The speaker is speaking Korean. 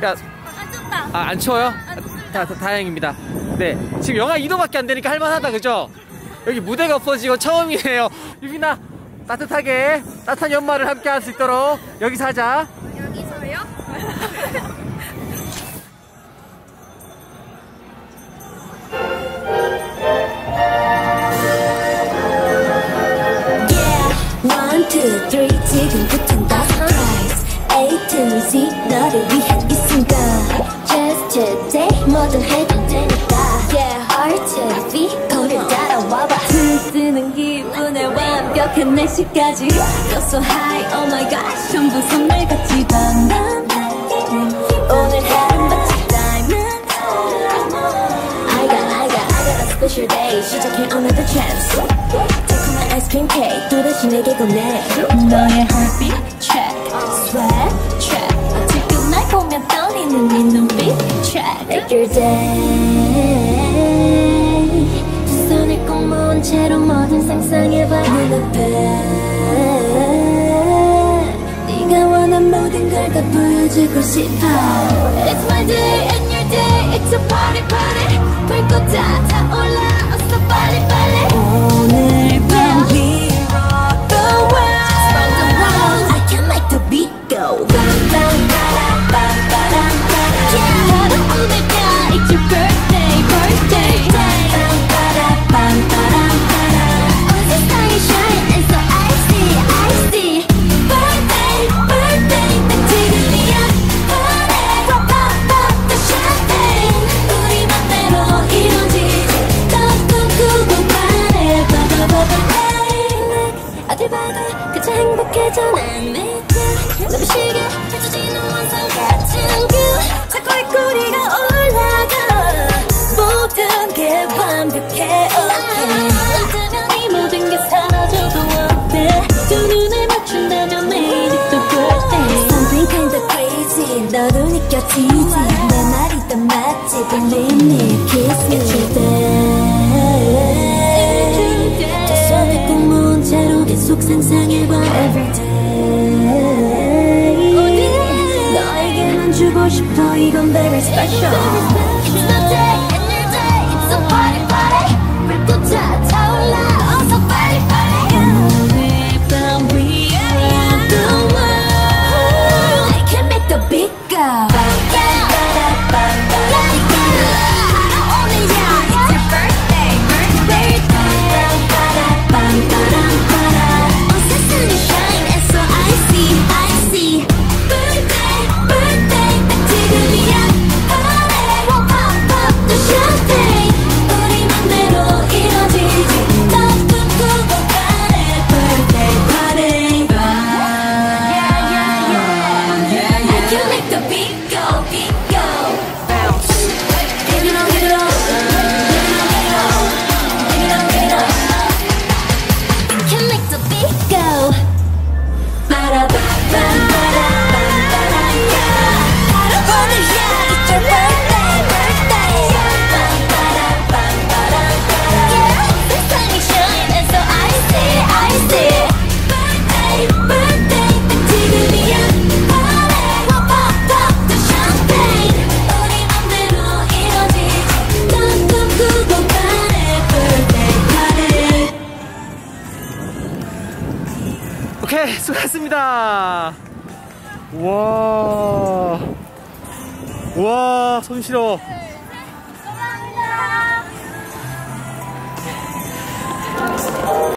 야, 안 춥다. 아, 안 추워요? 안 춥습니다. 다행입니다. 네, 지금 영하 2도밖에 안 되니까 할만하다, 그죠? 여기 무대가 엎어지고 처음이에요. 유빈아, 따뜻하게 따뜻한 연말을 함께 할 수 있도록 여기서 하자. 여기서요? One, two, three, 지금부턴 다 surprise A to Z 너를 위한 이 순간 Just today 뭐든 해도 되니까 Yeah, R to B 거길 따라와봐 들뜨는 기분에 완벽한 날씨까지 Feel so high, oh my gosh 전부 선물같이 반반 오늘 하루 마치 diamond I got a special day 시작해 another chance 아이스크림 케이크 또다시 내게 건네 너의 heartbeat check sweat check 지금 날 보면 떨리는 네 눈빛 check Take your day 두 손을 꼭 모은 채로 뭐든 상상해봐 눈앞에 네가 원한 모든 걸 다 보여주고 싶어 It's my day and your day It's a party party 불꽃 다 타올라 어서 빨리 빨리 오늘 밤 we rock the world Just rock the world I can make the beat go Bam bam bam bam bam bam Yeah 바로 오늘가 It's your birthday birthday Bam bam bam bam bam On the sky shine and so icy icy Birthday birthday 딱 지금이야 party Pop pop pop the champagne 우리 맘대로 이루어지지 더 꿈꾸고 바래 Bubble bubble hey 어딜 봐도 그저 행복해져 난 믿고 눈부시게 펼쳐지는 원상 같은 뷰 자꾸 이 꼬리가 올라가 모든 게 완벽해 okay 어쩌면 이 모든 게 사라져도 어때 두 눈을 맞춘다면 매일 또 birthday Something kinda crazy 너도 느껴지지 내 말이 더 맞지 Believe me kiss me It's your day 두 손을 꼭 모은 채로 계속 상상해봐 Everyday 너에게만 주고 싶어 이건 very special It's the day and your day It's a party party 불꽃 다 타올라 어서 빨리 빨리 오늘 밤 we rock the world I can make the beat go 오케이, 수고하셨습니다. 와, 손 시려워. 감사합니다.